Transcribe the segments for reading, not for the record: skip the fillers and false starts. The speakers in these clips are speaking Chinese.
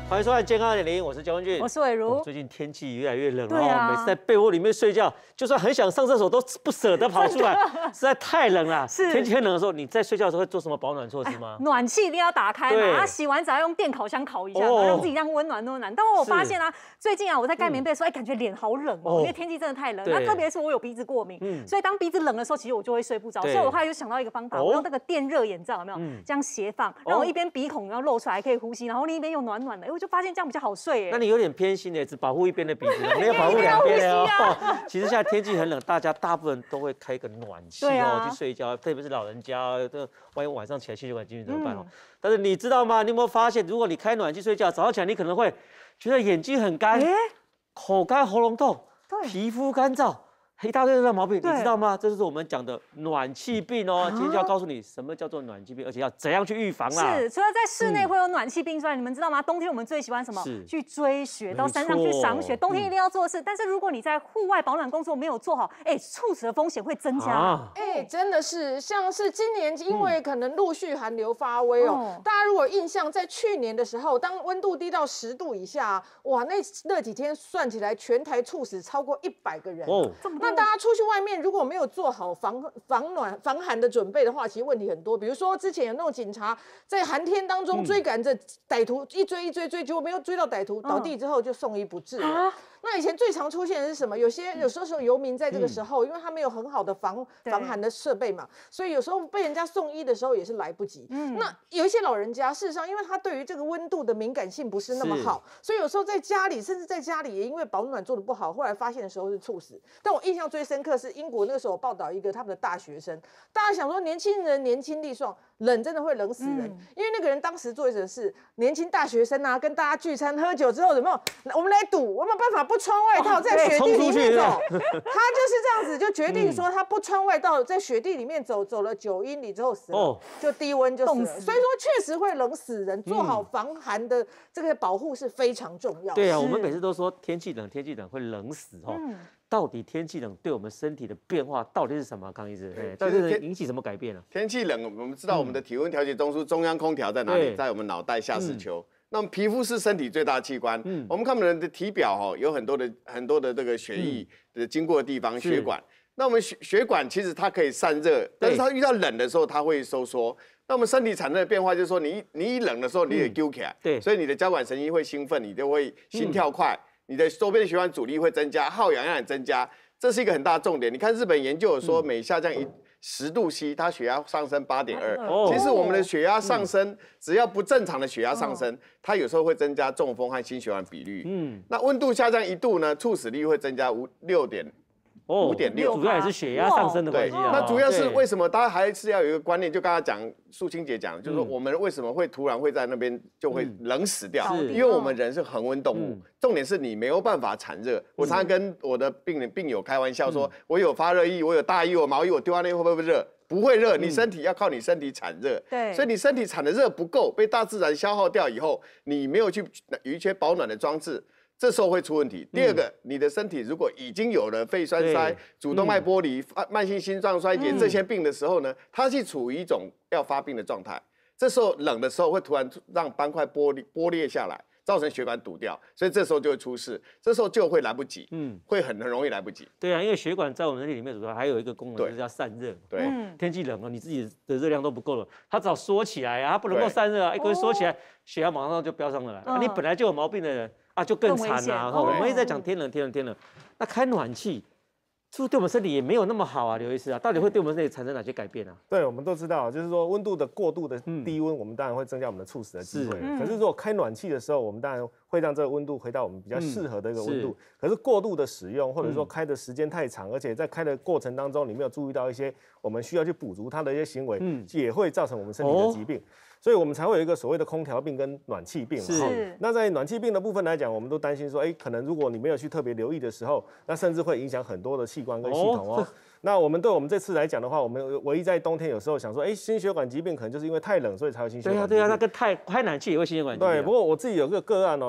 欢迎收看《健康2.0》，我是焦文俊， 我是伟如。 最近天气越来越冷对啊， 每次在被窝里面睡觉，就算很想上厕所都不舍得跑出来，实在太冷了。 是天气很冷的时候，你在睡觉的时候会做什么保暖措施吗？ 暖气一定要打开嘛，然后洗完澡要用电烤箱烤一下，让自己这样温暖。但我发现啊，最近啊，我在盖棉被的时候，感觉脸好冷哦，因为天气真的太冷。那特别是我有鼻子过敏，所以当鼻子冷的时候，其实我就会睡不着。所以我后来就想到一个方法，我用那个电热眼罩，有没有？这样斜放，让我一边鼻孔要露出来可以呼吸，然后另一边又暖暖的，我就发现这样比较好睡。 那你有点偏心的，只保护一边的鼻子，没有保护两边的哦。其实现在天气很冷，大部分都会开个暖气去睡觉，特别是老人家，这万一晚上起来心血管疾病怎么办哦？但是你知道吗？你有没有发现，如果你开暖气睡觉，早上起来你可能会觉得眼睛很干，口干喉咙痛，皮肤干燥。一大堆的毛病，你知道吗？这就是我们讲的暖气病哦。今天就要告诉你什么叫做暖气病，而且要怎样去预防啦。 是，除了在室内会有暖气病之外，你们知道吗？冬天我们最喜欢什么？去追雪，到山上去赏雪。冬天一定要做的事。但是如果你在户外保暖工作没有做好，猝死的风险会增加。 真的是，像是今年因为可能陆续寒流发威哦，大家如果印象在去年的时候，当温度低到10度以下，哇，那几天算起来，全台猝死超过100个人哦。那大家出去外面如果没有做好防暖、防寒的准备的话，其实问题很多。比如说之前有那种警察在寒天当中追赶着歹徒，一追，结果没有追到歹徒，倒地之后就送医不治了。那以前最常出现的是什么？有时候游民在这个时候，因为他没有很好的防寒的设备嘛，所以有时候被人家送医的时候也是来不及。那有一些老人家，事实上因为他对于这个温度的敏感性不是那么好，所以有时候在家里，甚至在家里也因为保暖做得不好，后来发现的时候是猝死。但我印象最深刻是英国那个时候报道一个他们的大学生，大家想说年轻人年轻力壮，冷真的会冷死人，因为那个人当时做的是年轻大学生啊，跟大家聚餐喝酒之后有没有？我们来赌，我有没有办法不穿外套在雪地里面走？他就是这样子就决定说他不穿外套在雪地里面走了9英里之后死了，就低温就死了。所以说确实会冷死人，做好防寒的这个保护是非常重要的。 对啊，我们每次都说天气冷会冷死哦。到底天气冷对我们身体的变化到底是什么？康医师，到底是引起什么改变呢？ 天气冷，我们知道我们的体温调节中枢中央空调在哪里？在我们脑袋下视丘。那么皮肤是身体最大的器官，我们看我们人的体表有很多的这个血液的经过的地方，血管。那我们血管其实它可以散热，但是它遇到冷的时候它会收缩。那我们身体产生的变化就是说，你一冷的时候你也揪起来，所以你的交感神经会兴奋，你就会心跳快。你的周边的血管阻力会增加，耗氧量也增加，这是一个很大的重点。你看日本研究有说，每下降10度 C， 它血压上升8.2。其实我们的血压上升，只要不正常的血压上升，它有时候会增加中风和心血管比率。那温度下降1度呢，猝死率会增加5.6%。 主要也是血压上升的关系啊。 那主要是为什么？大家还是要有一个观念，就刚刚讲素清姐讲，就是说我们为什么会突然会在那边就会冷死掉？因为我们人是恒温动物，重点是你没有办法产热。我常常跟我的病友开玩笑说，我有发热衣，我有大衣，我毛衣，我丢在那会不会热？不会热，你身体要靠你身体产热。所以你身体产的热不够，被大自然消耗掉以后，你没有去有一些保暖的装置。这时候会出问题。第二个，你的身体如果已经有了肺栓塞、主动脉剥离、慢性心脏衰竭这些病的时候呢，它是处于一种要发病的状态。这时候冷的时候会突然让斑块剥裂下来，造成血管堵掉，所以这时候就会出事。这时候就会来不及，会很容易来不及。 对啊，因为血管在我们身体里面主要还有一个功能就是要散热。 对， 天气冷了，你自己的热量都不够了，它只要缩起来啊，它不能够散热啊，一个缩起来，血压马上就飙上来。你本来就有毛病的人。就更惨啦！我们一直在讲天冷，那开暖气是不是对我们身体也没有那么好啊？刘医师啊，到底会对我们身体产生哪些改变啊？ 对，我们都知道，就是说温度的过度的低温，我们当然会增加我们的猝死的机会。可是如果开暖气的时候，我们当然会让这个温度回到我们比较适合的一个温度。可是过度的使用，或者说开的时间太长，而且在开的过程当中，你没有注意到一些我们需要去补足它的一些行为，也会造成我们身体的疾病。所以我们才会有一个所谓的空调病跟暖气病。那在暖气病的部分来讲，我们都担心说，可能如果你没有去特别留意的时候，那甚至会影响很多的器官跟系统哦。那我们对我们这次来讲的话，我们唯一在冬天有时候想说，心血管疾病可能就是因为太冷，所以才有心血管疾病。 对啊，那跟开暖气也会心血管疾病。 对，不过我自己有个个案哦，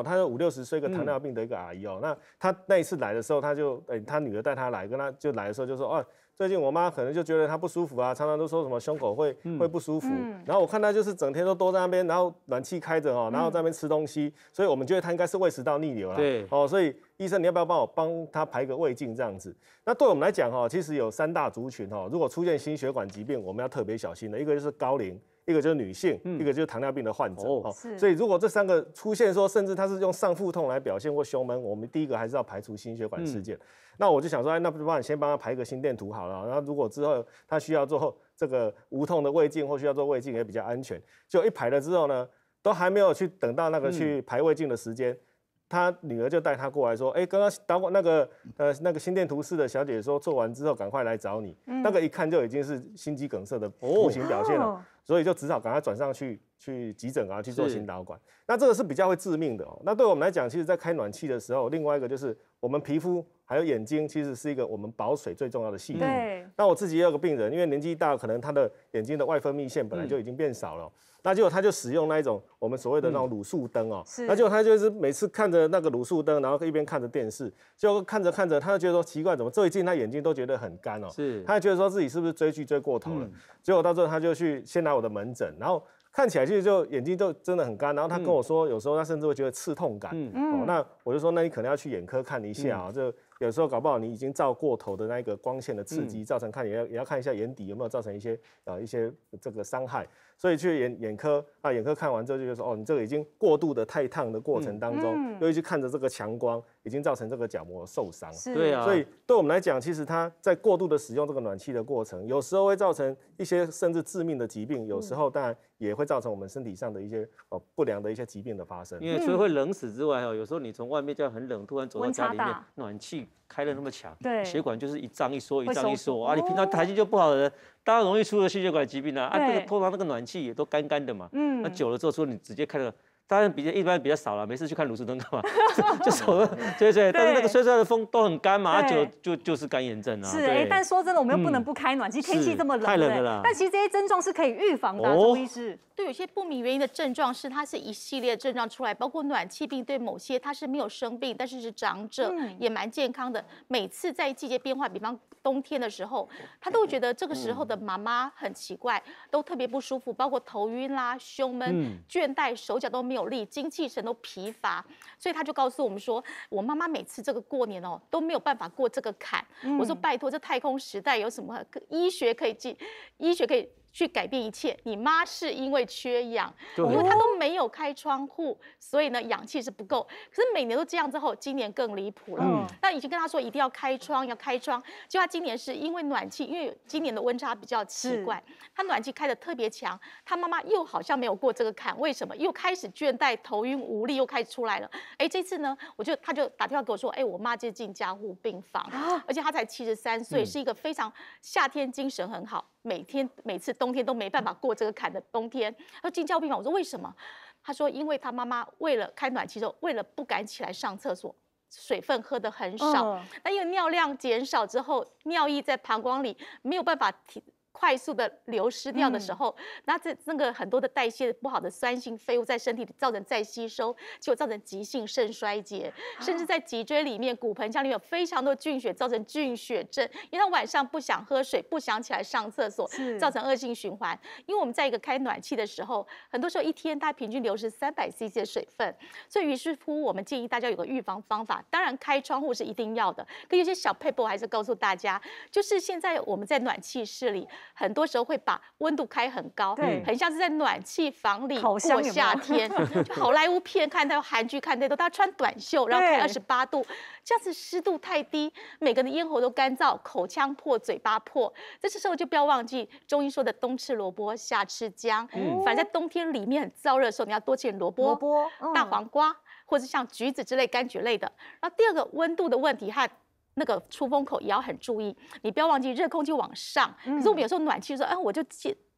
她就50、60岁，一个糖尿病的一个阿姨哦。那她那一次来的时候，她就她女儿带她来，跟她就来的时候就说最近我妈可能就觉得她不舒服啊，常常都说什么胸口会不舒服。然后我看她就是整天都在那边，然后暖气开着然后在那边吃东西，所以我们觉得她应该是胃食道逆流了。 对， 所以医生你要不要帮她排个胃镜这样子？那对我们来讲其实有3大族群如果出现心血管疾病，我们要特别小心的，一个就是高龄。一个就是女性，一个就是糖尿病的患者所以如果这3个出现说，甚至他是用上腹痛来表现或胸闷，我们第一个还是要排除心血管事件。那我就想说，那不然先帮他排个心电图好了。然后如果之后他需要做这个无痛的胃镜，或需要做胃镜也比较安全。就一排了之后呢，都还没有去等到那个去排胃镜的时间。他女儿就带他过来说，刚刚打过那个心电图室的小姐说做完之后赶快来找你，那个一看就已经是心肌梗塞的步行表现了，所以就只好赶快转上去急诊去做心导管。那这个是比较会致命的那对我们来讲，其实在开暖气的时候，另外一个就是我们皮肤还有眼睛，其实是一个我们保水最重要的系统。那我自己也有个病人，因为年纪大，可能他的眼睛的外分泌腺本来就已经变少了。那结果他就使用那一种我们所谓的那种卤素灯那结果他就是每次看着那个卤素灯，然后一边看着电视，就看着看着，他就觉得说奇怪，怎么最近他眼睛都觉得很干他就觉得说自己是不是追剧追过头了。结果到最后他就先来我的门诊，然后看起来其实就眼睛就真的很干，然后他跟我说，有时候他甚至会觉得刺痛感。那我就说，那你可能要去眼科看一下就有时候搞不好你已经照过头的那个光线的刺激，造成也要看一下眼底有没有造成一些这个伤害。所以去眼科眼科看完之后就说，你这个已经过度的太烫的过程当中，又一直看着这个强光，已经造成这个角膜受伤。 对啊。 所以对我们来讲，其实它在过度的使用这个暖气的过程，有时候会造成一些甚至致命的疾病，有时候当然也会造成我们身体上的一些不良的一些疾病的发生。 因为除了会冷死之外有时候你从外面这样很冷，突然走到家里面，暖气开得那么强，血管就是一张一缩一张一缩你平常台气就不好的人，当然容易出了心血管疾病这个通常那个暖气也都干干的嘛，那久了之后说你直接开了。当然一般比较少了，没事去看卤素灯干嘛？就手对，但是那个吹出来的风都很干嘛，就是干眼症是但说真的，我们又不能不开暖气，天气这么冷， 太冷了啦。 但其实这些症状是可以预防的，周医师。 对，有些不明原因的症状它是一系列症状出来，包括暖气病，对某些他是没有生病，但是是长者，也蛮健康的。每次在季节变化，比方冬天的时候，他都会觉得这个时候的妈妈很奇怪，都特别不舒服，包括头晕啦、胸闷、倦怠、手脚都没有力，精气神都疲乏，所以他就告诉我们说，我妈妈每次这个过年都没有办法过这个坎。我说拜托，这太空时代有什么医学可以去改变一切？你妈是因为缺氧，因为她都没有开窗户，所以呢氧气是不够。可是每年都这样之后，今年更离谱了。那已经跟她说一定要开窗，就她今年是因为暖气，因为今年的温差比较奇怪，她暖气开得特别强，她妈妈又好像没有过这个坎，为什么？又开始倦怠、头晕、无力，又开始出来了。这次呢，她就打电话给我说，我妈就进加护病房，而且她才73岁，是一个非常夏天精神很好。每次冬天都没办法过这个坎的冬天，他进加护病房。我说为什么？他说因为他妈妈为了开暖气之后，为了不敢起来上厕所，水分喝得很少。那因为尿量减少之后，尿液在膀胱里没有办法快速的流失掉的时候，那个很多的代谢不好的酸性废物在身体里造成再吸收，结果造成急性肾衰竭，甚至在脊椎里面、骨盆腔里面有非常多菌血，造成菌血症。因为他晚上不想喝水，不想起来上厕所，造成恶性循环。因为我们在一个开暖气的时候，很多时候一天它平均流失300cc 的水分，所以于是乎我们建议大家有个预防方法。当然开窗户是一定要的，可有些小撇步还是告诉大家，就是现在我们在暖气室里。很多时候会把温度开很高，很像是在暖气房里过夏天。就好莱坞片看到韩剧看太多，大家穿短袖，然后开28度，这样子湿度太低，每个人的咽喉都干燥，口腔破，嘴巴破。这时候就不要忘记中医说的冬吃萝卜，夏吃姜。反正在冬天里面很燥热的时候，你要多吃点萝卜、大黄瓜，或者像橘子之类柑橘类的。然后第二个温度的问题和那个出风口也要很注意，你不要忘记热空气往上。可是我们有时候暖气说，我就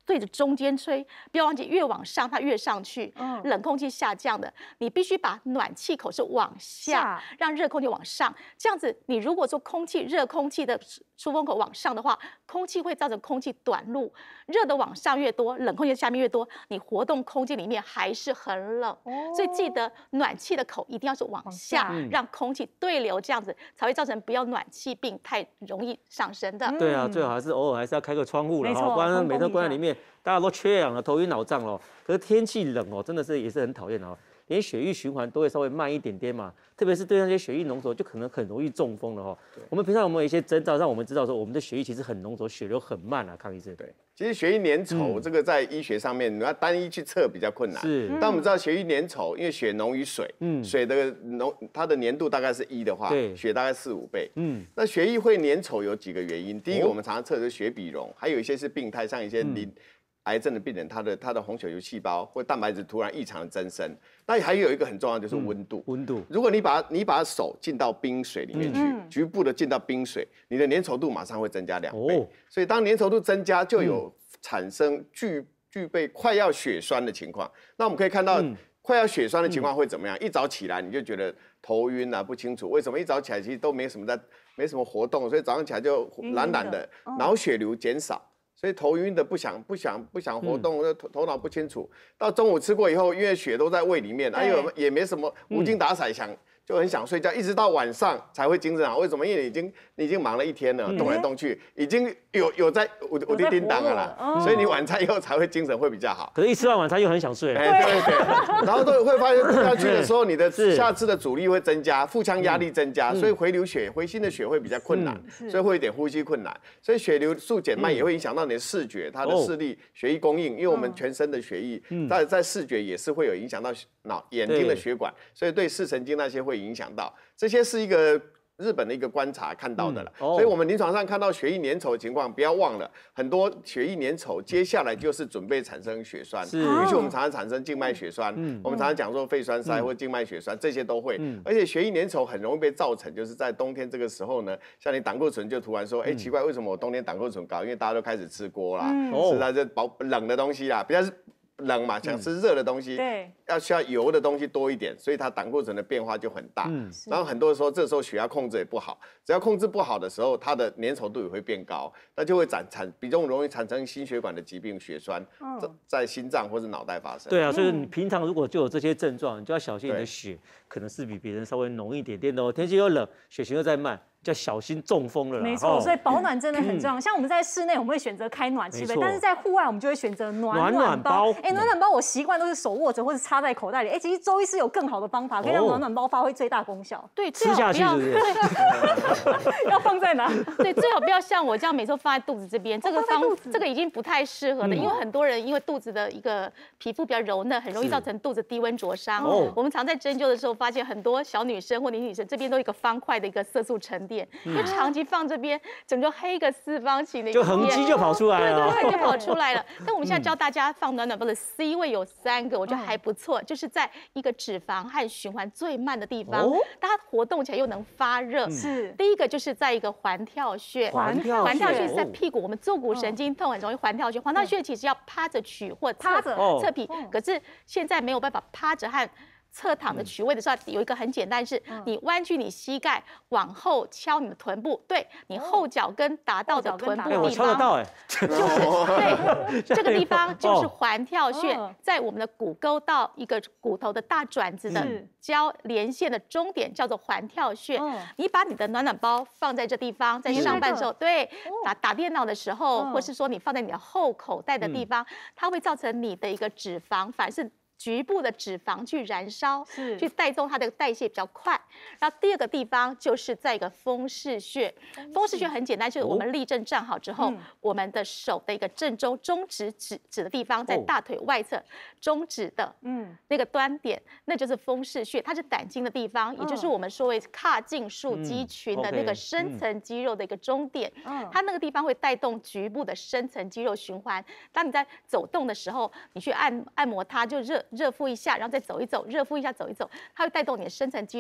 对着中间吹，不要忘记越往上它越上去，冷空气下降的，你必须把暖气口是往下，让热空气往上。这样子，你如果说热空气的出风口往上的话，空气会造成空气短路，热的往上越多，冷空气下面越多，你活动空间里面还是很冷。所以记得暖气的口一定要是往下，让空气对流，这样子才会造成不要暖气病太容易上升的。 对啊，最好还是偶尔还是要开个窗户了哈，不然每天关在里面，大家都缺氧了，头晕脑胀了。可是天气冷哦，真的是也是很讨厌哦，连血液循环都会稍微慢一点点嘛，特别是对那些血液浓稠，就可能很容易中风了哈。我们平常有没有一些征兆让我们知道说我们的血液其实很浓稠，血流很慢啊？康医生。对， 其实血液粘稠这个在医学上面你要单一去测比较困难。是，但我们知道血液粘稠，因为血浓于水，水的它的粘度大概是1的话，血大概4、5倍。那血液会粘稠有几个原因，第一个我们常常测的是血比容，还有一些是病态，像一些癌症的病人，他的红血球细胞或蛋白质突然异常的增生。那还有一个很重要就是温度。温度，如果你把手浸到冰水里面去，局部的浸到冰水，你的粘稠度马上会增加2倍。所以当粘稠度增加，就有产生具备快要血栓的情况。那我们可以看到，快要血栓的情况会怎么样？一早起来你就觉得头晕啊，不清楚为什么？一早起来其实都没什么活动，所以早上起来就懒懒的，脑血流减少。所以头晕的不想活动，头脑不清楚。到中午吃过以后，因为血都在胃里面，也没什么无精打采，就很想睡觉，一直到晚上才会精神好。为什么？因为你已经忙了一天了，动来动去，已经有在我叮当了啦，所以你晚餐以后才会精神会比较好。 可是，一吃完晚餐又很想睡。 对，然后都会发现吃下去的时候，你的下肢的阻力会增加，腹腔压力增加，所以回心的血会比较困难，所以会有点呼吸困难。所以血流速减慢也会影响到你的视觉，它的视力、血液供应，因为我们全身的血液在视觉也是会有影响到眼睛的血管，所以对视神经那些会影响到。这些是一个日本的一个观察看到的了，所以我们临床上看到血液粘稠的情况，不要忘了，很多血液粘稠，接下来就是准备产生血栓，于是我们常常产生静脉血栓，我们常常讲说肺栓塞或静脉血栓，这些都会，而且血液粘稠很容易被造成，就是在冬天这个时候呢，像你胆固醇就突然说，奇怪，为什么我冬天胆固醇高？因为大家都开始吃锅啦，吃那些冷的东西啦，比较是冷嘛，想吃热的东西，需要油的东西多一点，所以它胆固醇的变化就很大。然后很多时候这时候血压控制也不好，只要控制不好的时候，它的粘稠度也会变高，那就会比较容易产生心血管的疾病、血栓，在心脏或者脑袋发生。 对啊，所以你平常如果就有这些症状，你就要小心你的血可能是比别人稍微浓一点点的哦。天气又冷，血型又在慢。就要小心中风了啦。 没错，所以保暖真的很重要。像我们在室内，我们会选择开暖气，但是在户外，我们就会选择暖包。暖暖包我习惯都是手握着或者插在口袋里。其实周医师有更好的方法，可以让暖暖包发挥最大功效。 对， 吃下去是不是？ 要放在哪？ 对，最好不要像我这样每次放在肚子这边。这个已经不太适合的，因为很多人因为肚子的一个皮肤比较柔嫩，很容易造成肚子低温灼伤。我们常在针灸的时候发现，很多小女生或年轻女生这边都有一个方块的一个色素沉淀，就长期放这边，整个黑个四方形的， 就痕迹就跑出来了， 对，就跑出来了。但我们现在教大家放暖暖包的 C 位有3个，我觉得还不错，就是在一个脂肪和循环最慢的地方，它活动起来又能发热。是，第一个就是在一个环跳穴，环跳穴是在屁股，我们坐骨神经痛很容易环跳穴，环跳穴其实要趴着取或侧劈，可是现在没有办法趴着和侧躺的取位的时候，有一个很简单，是你弯曲你膝盖往后敲你的臀部，对你后脚跟达到的臀部地方， 我敲得到就是对这个地方就是环跳穴，在我们的骨沟到一个骨头的大转子的交连线的终点叫做环跳穴。你把你的暖暖包放在这地方，在上半时候，对，打电脑的时候，或是说你放在你的后口袋的地方，它会造成你的一个脂肪反而是局部的脂肪去燃烧，去带动它的代谢比较快。然后第二个地方就是在一个风市穴，风市穴很简单，就是我们立正站好之后，我们的手的一个正中指的地方，在大腿外侧中指的那个端点，那就是风市穴，它是胆经的地方，也就是我们说为髂胫束肌群的那个深层肌肉的一个终点。它那个地方会带动局部的深层肌肉循环。当你在走动的时候，你去按摩它，就热敷一下，然后再走一走，热敷一下，走一走，它会带动你的深层肌肉的循环。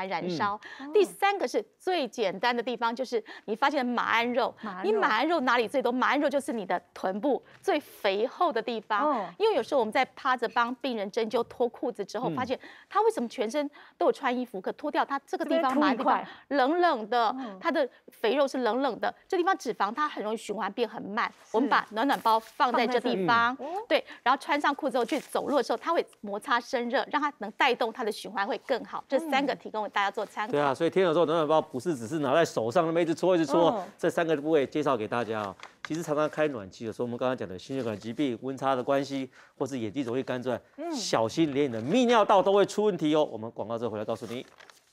环燃烧。第3个是最简单的地方，就是你发现马鞍肉，你马鞍肉哪里最多？马鞍肉就是你的臀部最肥厚的地方。因为有时候我们在趴着帮病人针灸脱裤子之后，发现他为什么全身都有穿衣服，可脱掉他这个地方马鞍地方冷冷的，他的肥肉是冷冷的，这地方脂肪它很容易循环变很慢。我们把暖暖包放在这地方，对，然后穿上裤子后去走路的时候，它会摩擦生热，让它能带动它的循环会更好。这3个提供给大家做参考。 对啊，所以天友说暖暖包不是只是拿在手上那么一直搓一直搓，这3个部位介绍给大家啊。其实常常开暖气的时候，我们刚刚讲的心血管疾病、温差的关系，或是眼睛容易干钻，小心连你的泌尿道都会出问题哦。我们广告之后回来告诉你。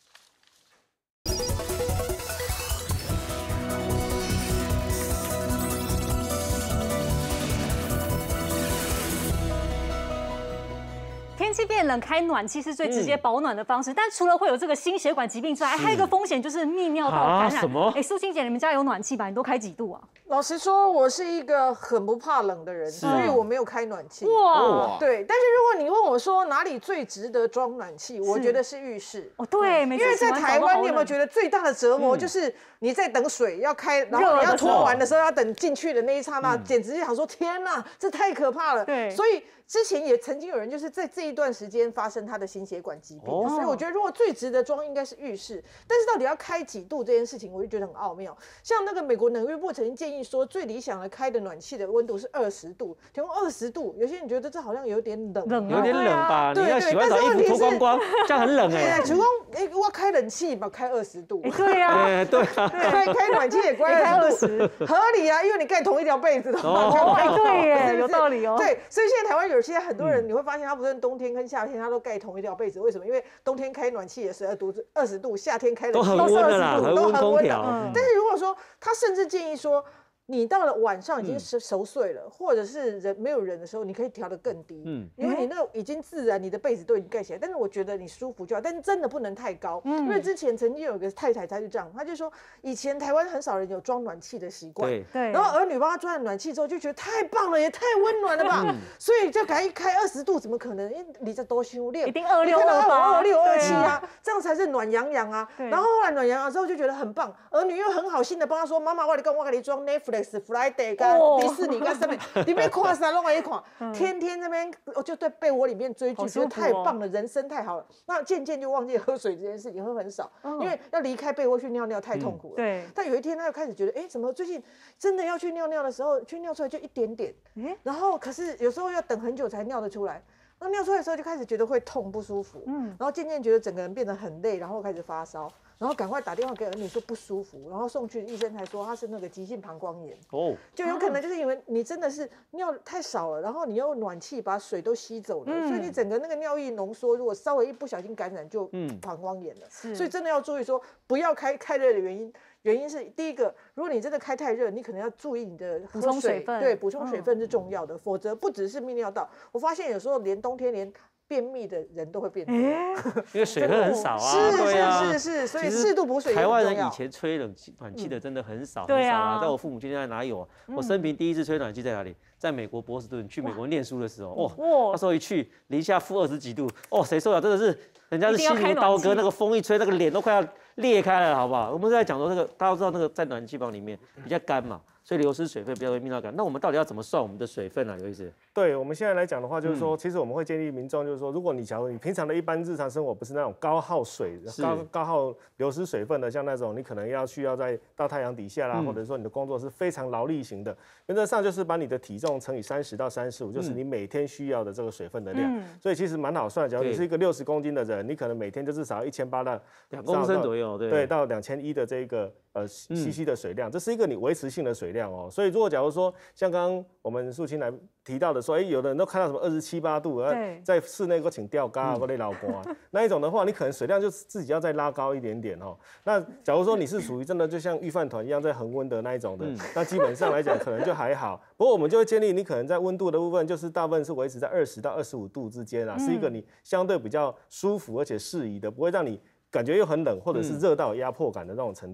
天气变冷，开暖气是最直接保暖的方式。但除了会有这个心血管疾病之外，还有一个风险就是泌尿道感染。 什么？ 素清姐，你们家有暖气吧？你都开几度啊？ 老实说，我是一个很不怕冷的人，所以我没有开暖气。哇，对。但是如果你问我说哪里最值得装暖气，我觉得是浴室。 哦，对，因为在台湾，你有没有觉得最大的折磨就是你在等水要开，然后你要脱完的时候要等进去的那一刹那，简直就想说天哪，这太可怕了。对，所以之前也曾经有人就是在这一段时间发生他的心血管疾病，所以我觉得如果最值得装应该是浴室。但是到底要开几度这件事情，我就觉得很奥妙。像那个美国能源部曾经建议说，最理想的开的暖气的温度是20度，提供20度。有些人觉得这好像有点冷， 有点冷吧？你要洗完澡衣服脱光光，这样很冷哎。 主公，我开冷气嘛，开20度。 对呀， 对啊， 开暖气也开20度，合理啊，因为你盖同一条被子的话。 对耶，有道理哦。 对，所以现在台湾现在很多人你会发现，他不论冬天跟夏天，他都盖同一条被子。为什么？因为冬天开暖气也是20度，夏天开冷气都是20度， 都很温的。但是如果说他甚至建议说，你到了晚上已经熟睡了，或者是没有人的时候，你可以调得更低，因为你那已经自然，你的被子都已经盖起来。但是我觉得你舒服就好，但是真的不能太高，因为之前曾经有一个太太，她就这样，她就说以前台湾很少人有装暖气的习惯，对，然后儿女帮她装了暖气之后，就觉得太棒了，也太温暖了吧，所以就赶紧开20度，怎么可能？因为你这多修炼， 一定26、28、 26、27啊，这样才是暖洋洋啊。然后后来暖洋洋之后就觉得很棒，儿女又很好心的帮她说，妈妈，我给你装 Netflix。Friday 跟迪士尼跟上面，里面看啥弄一看，天天那边我就在被窝里面追剧，觉得太棒了，人生太好了。那渐渐就忘记喝水这件事情，喝很少，因为要离开被窝去尿尿太痛苦了。对。但有一天他又开始觉得，怎么最近真的要去尿尿的时候，去尿出来就一点点，然后可是有时候要等很久才尿得出来。那尿出来的时候就开始觉得会痛不舒服，然后渐渐觉得整个人变得很累，然后开始发烧，然后赶快打电话给儿女说不舒服，然后送去医生才说他是那个急性膀胱炎，就有可能就是因为你真的是尿太少了，然后你用暖气把水都吸走了，所以你整个那个尿液浓缩，如果稍微一不小心感染就膀胱炎了，所以真的要注意说不要开热的原因是第一个，如果你真的开太热，你可能要注意你的补充水分， 对，补充水分是重要的，否则不只是泌尿道，我发现有时候连冬天连便秘的人都会变多， 因为水分很少啊。 是，所以适度补水。 台湾人以前吹暖气的真的很少，很少啊。在我父母现在哪有啊？我生平第一次吹暖气在哪里？在美国波士顿去美国念书的时候，那时候一去零下-20几度，谁受了？真的是人家是心如刀割，那个风一吹，那个脸都快要裂开了，好不好？我们在讲说那个，大家都知道那个在暖气房里面比较干嘛，所以流失水分比较容易泌尿感。那我们到底要怎么算我们的水分啊？有意思。 对，我们现在来讲的话，就是说，其实我们会建议民众，就是说，如果假如你平常的一般日常生活不是那种高耗水、高耗流失水分的，像那种你可能需要到太阳底下啦，或者说你的工作是非常劳力型的，原则上就是把你的体重乘以30到35，就是你每天需要的这个水分的量。所以其实蛮好算，假如你是一个60公斤的人，你可能每天就至少1800到 2公升左右， 对，到2100的这个cc 的水量，这是一个你维持性的水量哦。所以如果假如说像刚刚我们素清来提到的说，有的人都看到什么27、8度，在室内请吊嘎或者老瓜那一种的话，你可能水量就自己要再拉高一点点哦。那假如说你是属于真的就像预饭团一样在恒温的那一种的，那基本上来讲可能就还好。不过我们就会建议你可能在温度的部分，就是大部分是维持在20到25度之间啊，是一个你相对比较舒服而且适宜的，不会让你感觉又很冷，或者是热到有压迫感的那种程度。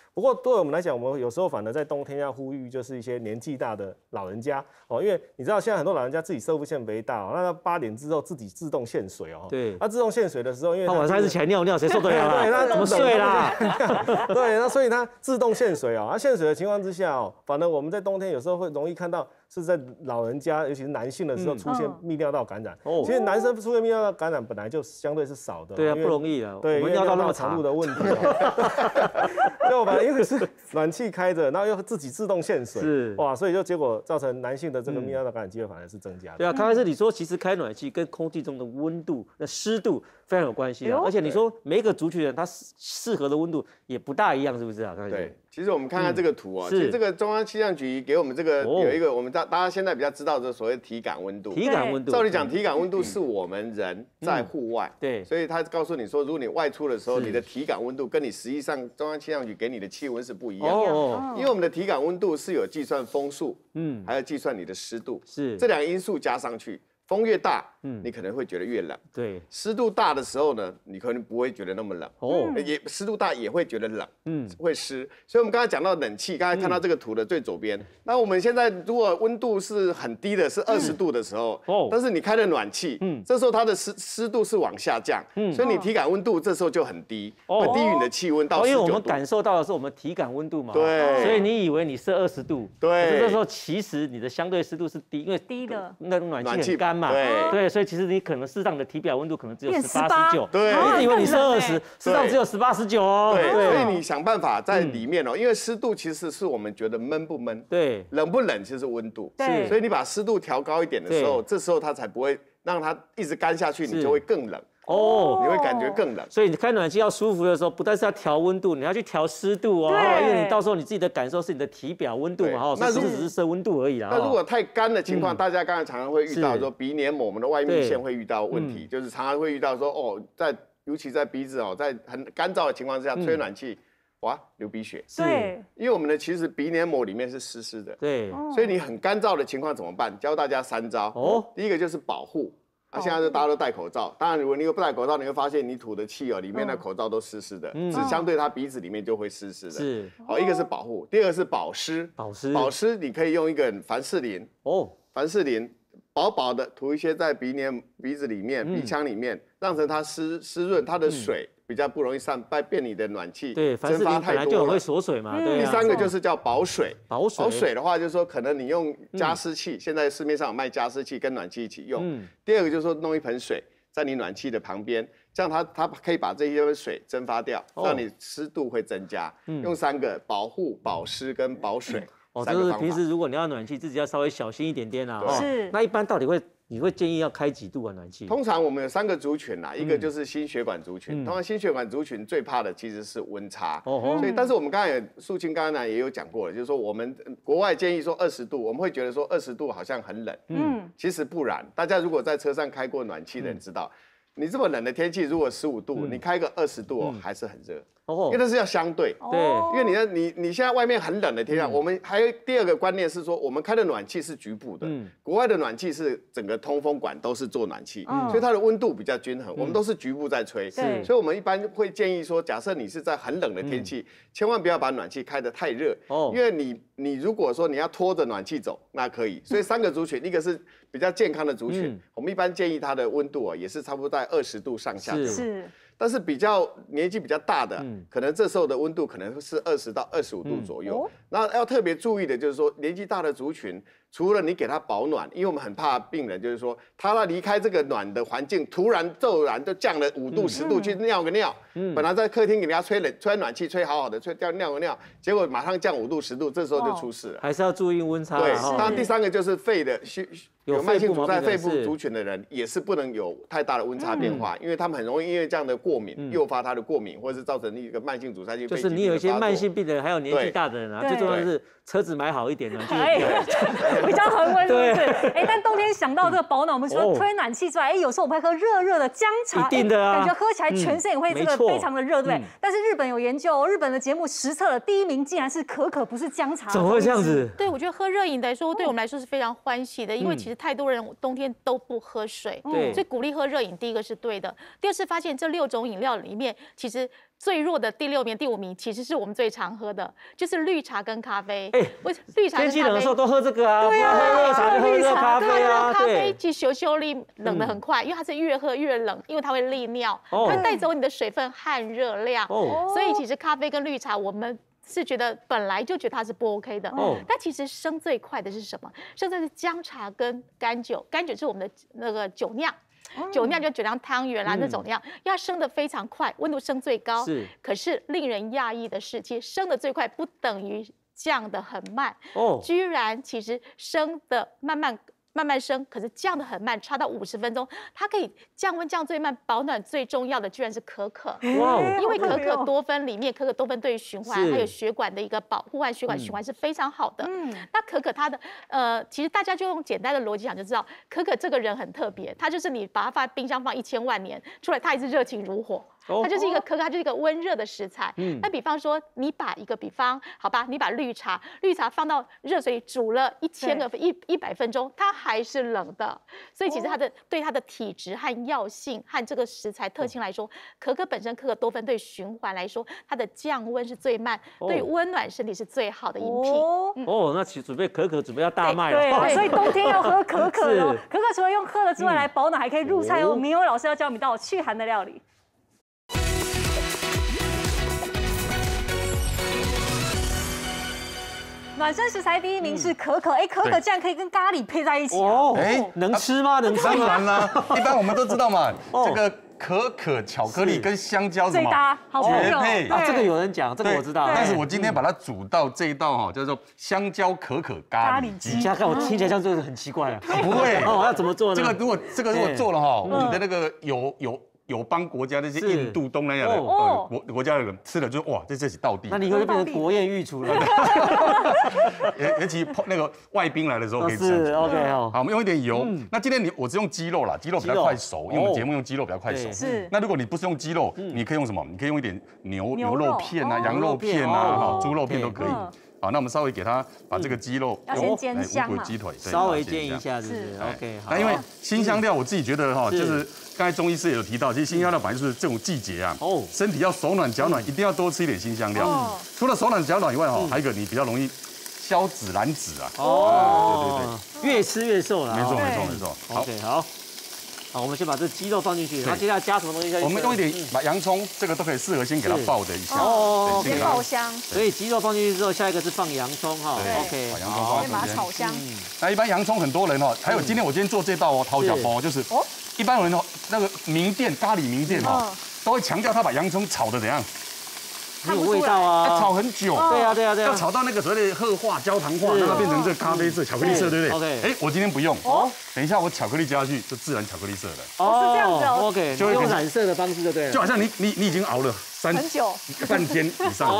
不过对我们来讲，我们有时候反而在冬天要呼吁，就是一些年纪大的老人家哦，因为你知道现在很多老人家自己射护腺肥大哦，那8点之后自己自动限水哦。 对。 他自动限水的时候，因为他晚上一直起来尿尿，谁受得了啊？ 对，他怎么睡啦？ 对，那所以他自动限水哦。他限水的情况之下哦，反而我们在冬天有时候会容易看到是在老人家，尤其是男性的时候出现泌尿道感染。哦。其实男生出现泌尿道感染本来就相对是少的。 对啊，不容易啊。 对，因为尿道那么长路的问题。就反正因为是暖气开着，然后又自己自动限水，是哇，所以就结果造成男性的这个泌尿道感染机会反而是增加的。 对啊，刚开始你说其实开暖气跟空气中的温度、那湿度非常有关系啊，而且你说每一个族群人他适合的温度也不大一样，是不是啊？ 对，其实我们看看这个图啊，其实这个中央气象局给我们这个有一个我们大家现在比较知道的所谓体感温度。 体感温度， 照理讲，体感温度是我们人在户外，对，所以他告诉你说，如果你外出的时候，你的体感温度跟你实际上中央气象局给你的气温是不一样的，因为我们的体感温度是有计算风速，还有计算你的湿度，是这2个因素加上去。风越大，你可能会觉得越冷。对，湿度大的时候呢，你可能不会觉得那么冷。哦，湿度大也会觉得冷，会湿。所以我们刚才讲到冷气，刚才看到这个图的最左边，那我们现在如果温度是很低的，是20度的时候，但是你开了暖气，这时候它的湿度是往下降，所以你体感温度这时候就很低，会低于你的气温到19度。 因为我们感受到的是我们体感温度嘛，对，所以你以为你是20度，对，这时候其实你的相对湿度是低，因为低的那暖气很干嘛，对，所以其实你可能适当的体表温度可能只有18、19，对，你以为你是20，适当只有18、19哦， 对，所以你想办法在里面哦，因为湿度其实是我们觉得闷不闷，对，冷不冷其实是温度，对，所以你把湿度调高一点的时候，这时候它才不会让它一直干下去，你就会更冷。哦，你会感觉更冷， 所以你开暖气要舒服的时候，不但是要调温度，你要去调湿度哦，因为你到时候你自己的感受是你的体表温度嘛，哈，那只是摄温度而已啦。 那如果太干的情况，大家刚才常常会遇到说鼻黏膜我们的外泌腺会遇到问题，就是常常会遇到说哦，尤其在鼻子哦，在很干燥的情况之下吹暖气，哇，流鼻血。对，因为我们的其实鼻黏膜里面是湿湿的，对，所以你很干燥的情况怎么办？教大家3招。哦，第一个就是保护。现在大家都戴口罩，当然如果你不戴口罩，你会发现你吐的气里面的口罩都湿湿的，是相对它鼻子里面就会湿湿的。是，一个是保护，第二个是保湿。保湿你可以用一个凡士林，凡士林薄薄的涂一些在鼻子里面、鼻腔里面，让成它湿润，它的水比较不容易散，变你的暖气对，蒸发太多了。本来就很会锁水嘛。对。 第3个就是叫保水。保水的话，就是说可能你用加湿器，现在市面上有卖加湿器跟暖气一起用。第2个就是说弄一盆水在你暖气的旁边，这样它可以把这些水蒸发掉，让你湿度会增加。用3个保护、保湿跟保水。 就是平时如果你要暖气，自己要稍微小心一点点啦。是。那一般到底你会建议要开几度啊？暖气？ 通常我们有3个族群啦，一个就是心血管族群。通常心血管族群最怕的其实是温差。所以，但是我们刚才素清刚才也有讲过了，就是说我们国外建议说20度，我们会觉得说20度好像很冷。其实不然。大家如果在车上开过暖气的人知道，你这么冷的天气，如果15度，你开个20度还是很热。因为那是要相对，对，因为你现在外面很冷的天气，我们还有第2个观念是说，我们开的暖气是局部的，国外的暖气是整个通风管都是做暖气，所以它的温度比较均衡，我们都是局部在吹，所以我们一般会建议说，假设你是在很冷的天气，千万不要把暖气开得太热，因为你如果说你要拖着暖气走，那可以，所以3个族群，一个是比较健康的族群，我们一般建议它的温度也是差不多在20度上下，是。但是比较年纪比较大的，可能这时候的温度可能是20到25度左右。那要特别注意的就是说，年纪大的族群，除了你给他保暖，因为我们很怕病人就是说，他离开这个暖的环境，突然骤然就降了5度10度去尿个尿，本来在客厅给人家吹暖气吹好好的，尿个尿，结果马上降5度10度，这时候就出事了。 还是要注意温差。 对，当然第3个就是肺的有慢性阻塞肺部族群的人，也是不能有太大的温差变化，因为他们很容易因为这样的过敏诱发他的过敏，或者是造成一个慢性阻塞性肺疾病的发作。就是你有一些慢性病的人，还有年纪大的人啊，最重要的是车子买好一点呢， 比较恒温，对不对？但冬天想到这个保暖，我们说吹暖气之外，有时候我们会喝热热的姜茶， 一定的啊， 感觉喝起来全身也会这个非常的热，对不对？但是日本有研究，日本的节目实测了，第1名竟然是可可，不是姜茶。 怎么会这样子？ 对，我觉得喝热饮来说，对我们来说是非常欢喜的，因为其实太多人冬天都不喝水，所以鼓励喝热饮，第1个是对的，第2是发现这6种饮料里面，其实最弱的第6名、第5名，其实是我们最常喝的，就是绿茶跟咖啡。绿茶跟咖啡。 天气冷的时候都喝这个啊， 对啊， 喝热茶就喝热咖啡啊。 咖啡其实修力冷得很快，因为它是越喝越冷，因为它会利尿，它会带走你的水分和热量。所以其实咖啡跟绿茶我们是觉得本来就觉得它是不 OK 的，但其实升最快的是什么？升的是姜茶跟干酒，干酒是我们的那个酒酿。酒酿就酒酿汤圆啦，那种酿，因为它升得非常快，温度升最高。可是令人讶异的是，其实升得最快不等于降得很慢。居然其实升得慢慢升，可是降得很慢，差到50分钟。它可以降温降最慢，保暖最重要的居然是可可。因为可可多酚里面，可可多酚对于循环还有血管的一个保护和血管循环是非常好的。那可可它的其实大家就用简单的逻辑讲就知道，可可这个人很特别，他就是你把它放在冰箱放1000万年，出来它还是热情如火。它就是一个可可，它就是一个温热的食材。那比方说，你把一个比方，好吧，你把绿茶放到热水里煮了100分钟，它还是冷的。所以其实对它的体质和药性和这个食材特性来说，可可本身可可多酚对循环来说，它的降温是最慢，对温暖身体是最好的饮品。 那其实准备可可准备要大卖了。 对，所以冬天要喝可可哦。可可除了用喝的之外来保暖，还可以入菜哦。明欧老师要教我们一道祛寒的料理。暖身食材第1名是可可，可可竟然可以跟咖喱配在一起哦， 能吃吗？能吃吗？ 当然啦，一般我们都知道嘛，这个可可巧克力跟香蕉最搭，好绝配。 这个有人讲，这个我知道。 但是我今天把它煮到这一道哈，叫做香蕉可可咖喱鸡。 你看我听起来像这个很奇怪啊。 不会要怎么做呢？ 这个如果做了哈，我们的那个友邦国家那些印度、东南亚的国家的人吃了就哇，这是道地。 那你以后就变成国宴御厨了。 尤其那个外宾来的时候可以吃。 是 OK 哦。 好，我们用一点油。那今天我是用鸡肉啦，鸡肉比较快熟，因为我们节目用鸡肉比较快熟。 是。 那如果你不是用鸡肉，你可以用什么？你可以用一点牛肉片啊、羊肉片啊、猪肉片都可以。好，那我们稍微给它把这个鸡肉要先煎香嘛， 鸡腿稍微煎一下，是 OK。 那因为辛香料，我自己觉得哈，就是刚才中医师也有提到，其实辛香料本来就是这种季节啊，身体要手暖脚暖，一定要多吃一点辛香料。除了手暖脚暖以外哈，还有一个你比较容易消脂燃脂啊。 对，越吃越瘦了。 没错。 OK， 好。好，我们先把这鸡肉放进去，然后接下来加什么东西下去？ 我们用一点把洋葱，这个都可以适合先给它爆的一下， 先爆香。 所以鸡肉放进去之后，下一个是放洋葱哈。OK， 把洋葱放先把它炒香。 那一般洋葱很多人哈，还有今天做这道掏脚包，就是一般人那个名店咖喱名店哈，都会强调他把洋葱炒的怎样？ 很有味道啊， 要炒很久。 对啊，要炒到那个所谓的褐化、焦糖化，让它变成这咖啡色、巧克力色，对不对 ？OK， 我今天不用。等一下我巧克力加下去，就自然巧克力色了。 是这样子哦。 OK， 就用染色的方式就对了。 就好像你已经熬了很久半天以上。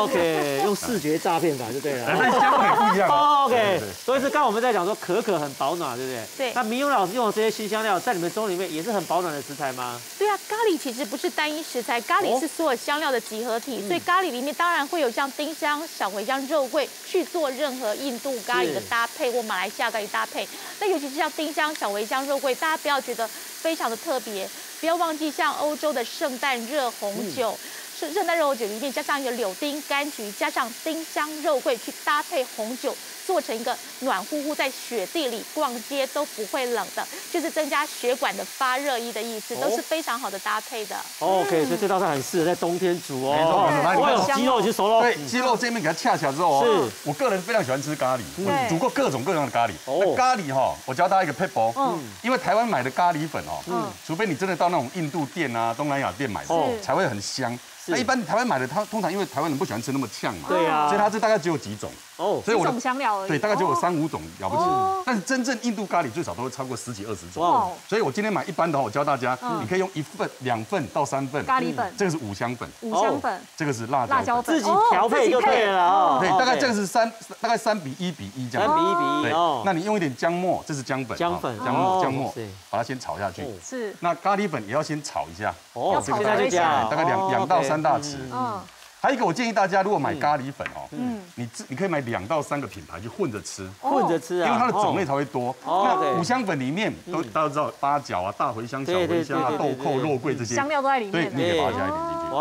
OK， 用视觉诈骗法就对了。 但香味不一样。 OK， 所以是刚刚我们在讲说可可很保暖，对不对？ 对。 那明勇老师用的这些辛香料，在你们粥里面也是很保暖的食材吗？ 对啊，咖喱其实不是单一食材，咖喱是所有香料的集合体，所以咖喱里面当然会有像丁香、小茴香、肉桂去做任何印度咖喱的搭配或马来西亚咖喱搭配。那尤其是像丁香、小茴香、肉桂，大家不要觉得非常的特别，不要忘记像欧洲的圣诞热红酒。圣诞热红酒里面加上一个柳丁、柑橘，加上丁香、肉桂去搭配红酒，做成一个暖乎乎在雪地里逛街都不会冷的，就是增加血管的发热衣的意思，都是非常好的搭配的。 OK， 所以这道菜很适合在冬天煮哦。 没错，鸡肉已经熟了。 对，鸡肉这边给它恰起来之后，是我个人非常喜欢吃咖喱，我煮过各种各样的咖喱。那咖喱哈，我教大家一个 pebble， 因为台湾买的咖喱粉哦，除非你真的到那种印度店啊、东南亚店买的，才会很香。那一般台湾买的，它通常因为台湾人不喜欢吃那么呛嘛， 对啊， 所以它这大概只有几种所以我的香料而已， 对，大概就有3、5种了不起。但是真正印度咖喱最少都会超过10几、20种。所以我今天买一般的话，我教大家，你可以用1份、2份到3份咖喱粉， 这个是五香粉，这个是辣椒粉， 自己调配就对了。 对，大概这个是大概3比1比1这样。 3比1比1哦。 那你用一点姜末，这是姜粉，姜末，把它先炒下去。 是。 那咖喱粉也要先炒一下， 这个再加， 大概2到3大匙。还有一个，我建议大家如果买咖喱粉哦，你可以买2到3个品牌去混着吃， 啊， 因为它的种类才会多。那五香粉里面大家都知道八角啊、大茴香、小茴香啊、豆蔻、肉桂这些香料都在里面， 对，你可以把它加一点进去。哇哦，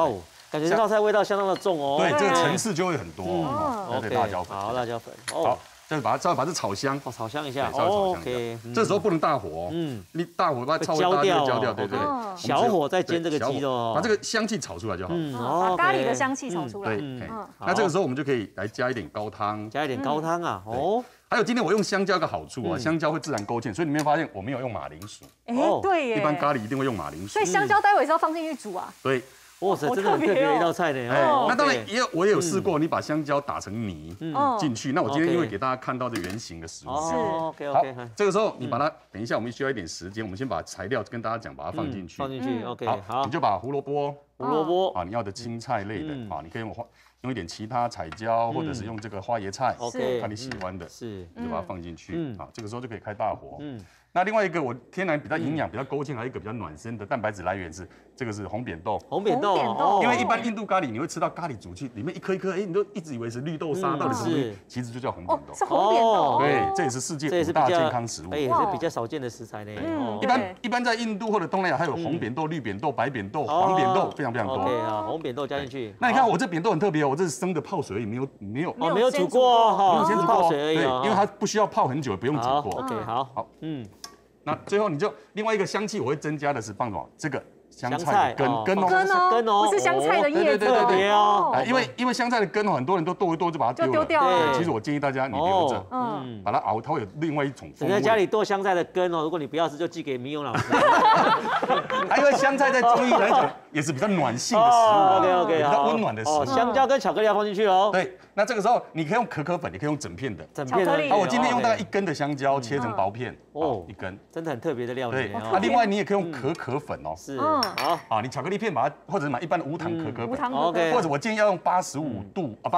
感觉这道菜味道相当的重哦。 对，这个层次就会很多。 OK， 辣椒粉， 好，辣椒粉。 好，再把这炒香， 炒香一下。 稍微炒香一下。这时候不能大火，你大火把它焦掉，对对。 小火再煎这个鸡肉， 把这个香气炒出来就好。 把咖喱的香气炒出来。 对，那这个时候我们就可以来加一点高汤， 啊。哦。 还有今天我用香蕉的好处啊，香蕉会自然勾芡，所以你没有发现我没有用马铃薯。 对耶。 一般咖喱一定会用马铃薯。 所以香蕉待会是要放进去煮啊。 对。 哇塞，真的很特别的一道菜呢。 那当然我也有试过，你把香蕉打成泥进去。那我今天因为给大家看到的圆形的食物。 OK。 好，这个时候你把它，等一下我们需要一点时间，我们先把材料跟大家讲，把它放进去。 OK。 好，你就把胡萝卜啊， 你要的青菜类的啊，你可以用一点其他彩椒，或者是用这个花椰菜，看你喜欢的，你就把它放进去。好，这个时候就可以开大火。那另外一个我天然比较营养、比较勾芡，还有一个比较暖身的蛋白质来源是这个是红扁豆。因为一般印度咖喱你会吃到咖喱煮去里面一颗一颗，你都一直以为是绿豆沙，到底是什么？其实就叫红扁豆。 是红扁豆。 对，这也是世界5大健康食物。 也是比较少见的食材呢。 一般在印度或者东南亚还有红扁豆、绿扁豆、白扁豆、黄扁豆，非常多。 OK，红扁豆加进去。 那你看我这扁豆很特别哦，我这是生的泡水而已，没有煮过哈， 没有先煮过水而已。 对，因为它不需要泡很久，不用煮过。 OK， 好， 那最后你就另外一个香气，我会增加的是放什么？这个香菜的根哦，不是香菜的叶子哦。因为香菜的根哦，很多人都剁一剁就把它丢了。 其实我建议大家你留着，把它熬，它会有另外一种风味。 在家里剁香菜的根哦，如果你不要吃，就寄给明勇老师。 因为香菜在中医来讲也是比较暖性的食物 ，OK， 比较温暖的食物。 香蕉跟巧克力要放进去喽。 对，那这个时候你可以用可可粉，你可以用整片的。 巧克力。 好，我今天用大概1根的香蕉切成薄片，1根， 真的很特别的料理。 对，那另外你也可以用可可粉哦。 是，好， 你巧克力片把它，或者买一般的无糖可可粉 ，OK， 或者我建议要用85度啊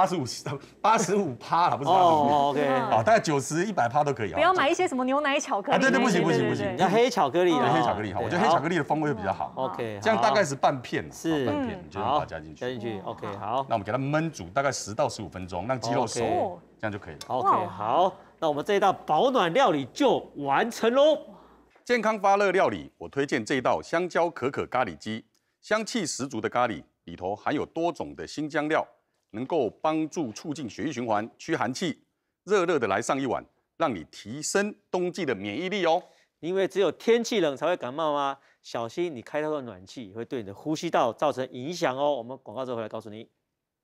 ，85%啦，不是85%。 OK， 大概90、100%都可以啊。 不要买一些什么牛奶巧克力。 对，不行， 要黑巧克力的，黑巧克力好，我觉得黑巧克力的风味会比较好。 OK， 这样大概是半片， 是半片，你就把它加进去。 OK， 好， 那我们给它焖煮大概10到15分钟，让鸡肉熟，这样就可以了。 OK， 好，那我们这一道保暖料理就完成喽。 健康发热料理，我推荐这一道香蕉可可咖喱鸡，香气十足的咖喱里头含有多种的辛香料，能够帮助促进血液循环、驱寒气。热热的来上一碗，让你提升冬季的免疫力哦。 因为只有天气冷才会感冒吗？小心你开透的暖气会对你的呼吸道造成影响哦。我们广告之后回来告诉你。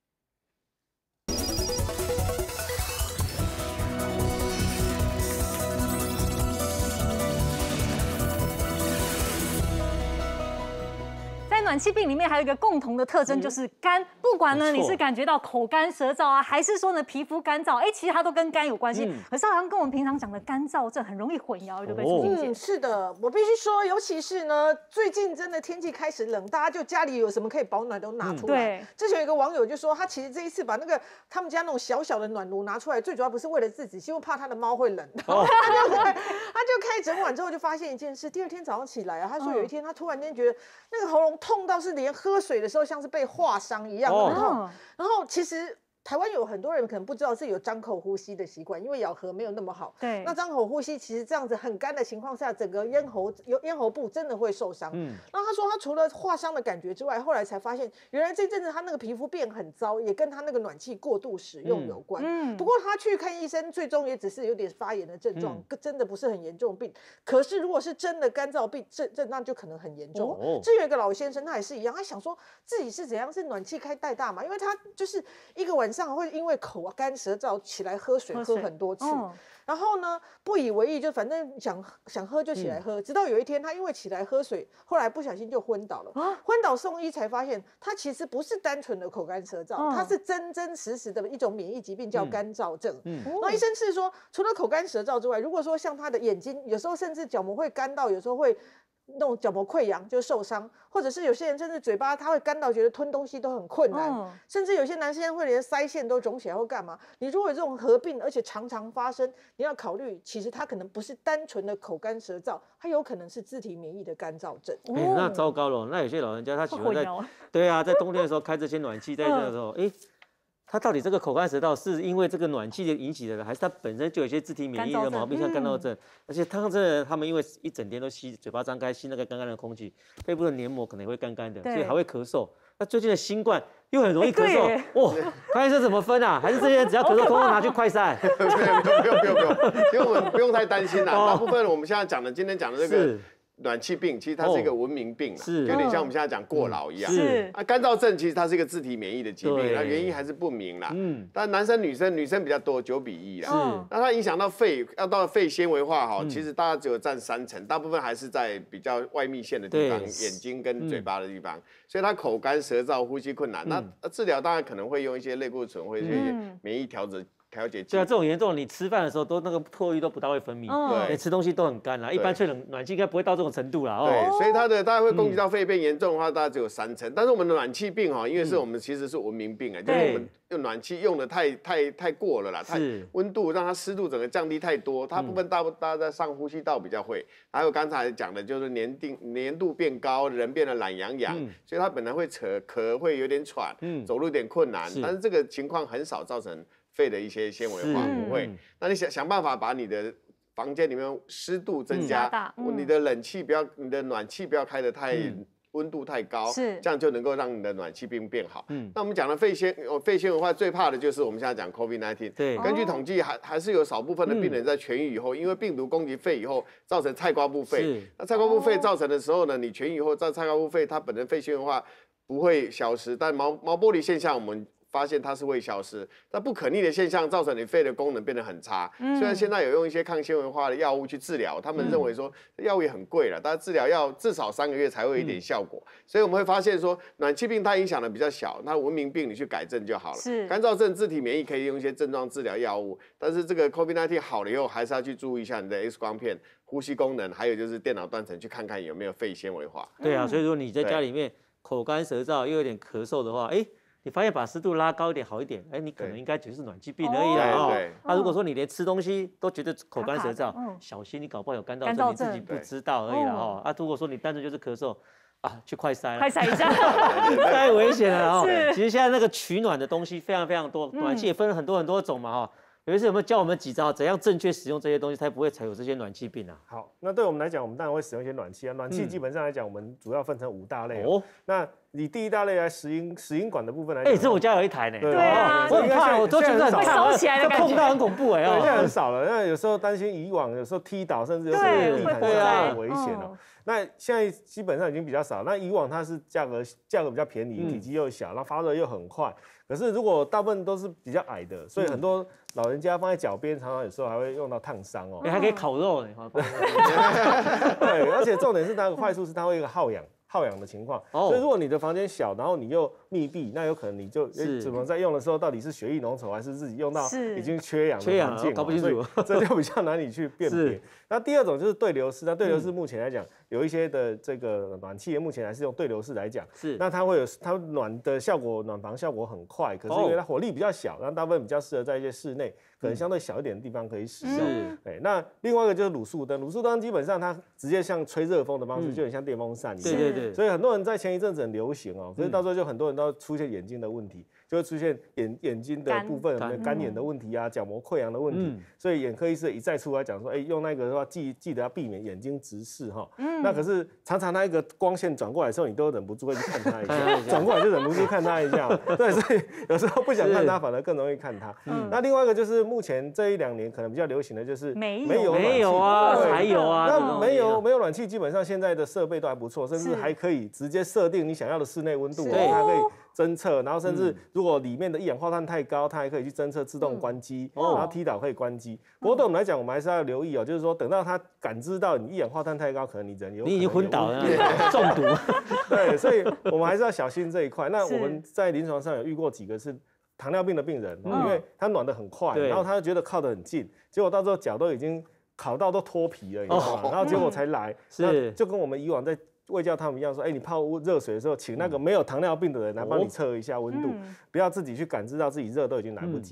暖气病里面还有一个共同的特征，就是干。不管呢你是感觉到口干舌燥啊，还是说呢皮肤干燥，其实它都跟干有关系。可是好像跟我们平常讲的干燥症很容易混淆，对不对？ 是的，我必须说，尤其是呢最近真的天气开始冷，大家就家里有什么可以保暖都拿出来。之前有一个网友就说，他其实这一次把那个他们家那种小小的暖炉拿出来，最主要不是为了自己，是因为怕他的猫会冷。他就开整晚之后就发现一件事，第二天早上起来啊，他说有一天他突然间觉得那个喉咙痛到是连喝水的时候像是被划伤一样很痛。然后其实台湾有很多人可能不知道是有张口呼吸的习惯，因为咬合没有那么好。 对， 那张口呼吸其实这样子很干的情况下，整个咽喉部真的会受伤。那他说他除了划伤的感觉之外，后来才发现原来这阵子他那个皮肤变很糟，也跟他那个暖气过度使用有关。不过他去看医生，最终也只是有点发炎的症状，真的不是很严重病。可是如果是真的干燥病症，那就可能很严重。至于有一个老先生，他也是一样，他想说自己是怎样，是暖气开太大嘛？因为他就是一个晚上会因为口干舌燥起来喝水喝很多次，然后呢不以为意，就反正想喝就起来喝，直到有一天他因为起来喝水，后来不小心就昏倒了。昏倒送医才发现，他其实不是单纯的口干舌燥，他是真真实实的一种免疫疾病，叫干燥症。那医生是说，除了口干舌燥之外，如果说像他的眼睛，有时候甚至角膜会干到，有时候会那种角膜溃疡就受伤，或者是有些人甚至嘴巴他会干到觉得吞东西都很困难，甚至有些男生会连腮腺都肿起来或干嘛。你如果有这种合并而且常常发生，你要考虑其实他可能不是单纯的口干舌燥，他有可能是自体免疫的干燥症。 那糟糕了，那有些老人家他喜欢在在冬天的时候开这些暖气，在这个时候他到底这个口干舌燥是因为这个暖气引起的，还是他本身就有一些自体免疫的毛病，像干燥症？而且他们因为一整天都吸嘴巴张开吸那个干干的空气，背部的黏膜可能会干干的，所以还会咳嗽。 那最近的新冠又很容易咳嗽，哇，康医生怎么分啊？还是这些人只要咳嗽，通通拿去快筛？ 不用，因为我们不用太担心啦。大部分我们现在讲的，今天讲的这个。暖气病其实它是一个文明病啦，有点像我们现在讲过劳一样。 是啊，干燥症其实它是一个自体免疫的疾病，那原因还是不明啦。但男生女生比较多，9比1啦。那它影响到肺，要到肺纤维化哈，其实大概只有占3成，大部分还是在比较外密线的地方，眼睛跟嘴巴的地方，所以它口干舌燥、呼吸困难。那治疗当然可能会用一些类固醇或一些免疫调节剂。 对啊，这种严重，你吃饭的时候都那个唾液都不大会分泌，对，吃东西都很干啦。一般吹暖气应该不会到这种程度啦。 对，所以它的大概会攻击到肺变严重的话，大概只有3成。但是我们的暖气病哈，因为是我们其实是文明病啊，就是我们用暖气用的太过了啦，太温度让它湿度整个降低太多，它部分大家在上呼吸道比较会。还有刚才讲的就是黏度变高，人变得懒洋洋，所以它本来会咳会有点喘，走路有点困难，但是这个情况很少造成肺的一些纤维化，不会。那你想办法把你的房间里面湿度增加，你的你的暖气不要开得太温度太高，这样就能够让你的暖气病变好。那我们讲的肺纤维化最怕的就是我们现在讲 COVID-19。对，根据统计还是有少部分的病人在痊愈以后，因为病毒攻击肺以后，造成菜瓜布肺。那菜瓜布肺造成的时候呢，你痊愈以后，在菜瓜布肺它本身肺纤维化不会消失，但毛玻璃现象我们发现它是会消失，但不可逆的现象造成你肺的功能变得很差。虽然现在有用一些抗纤维化的药物去治疗，他们认为说药物也很贵了，但治疗要至少3个月才会有一点效果。所以我们会发现说，暖气病它影响的比较小，那文明病你去改正就好了。干燥症自体免疫可以用一些症状治疗药物，但是这个 COVID-19 好了以后，还是要去注意一下你的 X 光片、呼吸功能，还有就是电脑断层去看看有没有肺纤维化。 对啊，所以说你在家里面口干舌燥又有点咳嗽的话，你发现把湿度拉高一点好一点，你可能应该只是暖气病而已啦。那如果说你连吃东西都觉得口干舌燥，小心你搞不好有干燥症，你自己不知道而已啦。如果说你单纯就是咳嗽，去快筛一下， 太危险了其实现在那个取暖的东西非常非常多，暖气也分了很多种嘛有一次有没有教我们几招，怎样正确使用这些东西，才不会才有这些暖气病啊？ 好，那对我们来讲，我们当然会使用一些暖气啊。暖气基本上来讲，我们主要分成5大类。那以第一大类来石英管的部分来讲， 这我家有一台呢。 对啊， 我很怕，我都觉得会烧起来的感觉， 碰到很恐怖现在很少了。那有时候担心以往，有时候踢倒，甚至有时候地毯上很危险那现在基本上已经比较少。那以往它是价格比较便宜，体积又小，然后发热又很快。可是如果大部分都是比较矮的，所以很多老人家放在脚边，常常有时候还会用到烫伤还可以烤肉呢。 对，而且重点是它的坏处是它会有一个耗氧的情况，所以如果你的房间小，然后你又密闭，那有可能你就怎么在用的时候，到底是血液浓稠还是自己用到已经缺氧的环境， 搞不清楚， 这就比较难以去辨别。那第二种就是对流式，那对流式目前来讲，有一些的这个暖气目前还是用对流式来讲，那它会有它暖的效果，暖房效果很快，可是因为它火力比较小，那大部分比较适合在一些室内可能相对小一点的地方可以使用。那另外一个就是卤素灯，卤素灯基本上它直接像吹热风的方式，就很像电风扇一样。 对。 所以很多人在前一阵子很流行可是到时候就很多人都出现眼睛的问题，就会出现眼睛的部分干眼的问题角膜溃疡的问题。所以眼科医师一再出来讲说，用那个的话记得要避免眼睛直视那可是常常那一个光线转过来的时候，你都忍不住会去看它一下，转过来就忍不住看它一下。对，所以有时候不想看它，反而更容易看它。那另外一个就是目前这1-2年可能比较流行的就是没有还有那没有暖气，基本上现在的设备都还不错，甚至还可以直接设定你想要的室内温度，它可以侦测，然后甚至如果里面的一氧化碳太高，它还可以去侦测自动关机，然后踢倒可以关机。不过对我们来讲，我们还是要留意就是说等到它感知到你一氧化碳太高，可能你人你已经昏倒了，中毒。 对，所以我们还是要小心这一块。那我们在临床上有遇过几个是糖尿病的病人，因为他暖得很快，然后他就觉得靠得很近，结果到最后脚都已经烤到都脱皮了，你知道吗？然后结果才来，就跟我们以往在卫教他们一样说，你泡热水的时候，请那个没有糖尿病的人来帮你测一下温度，不要自己去感知到自己热都已经来不及了。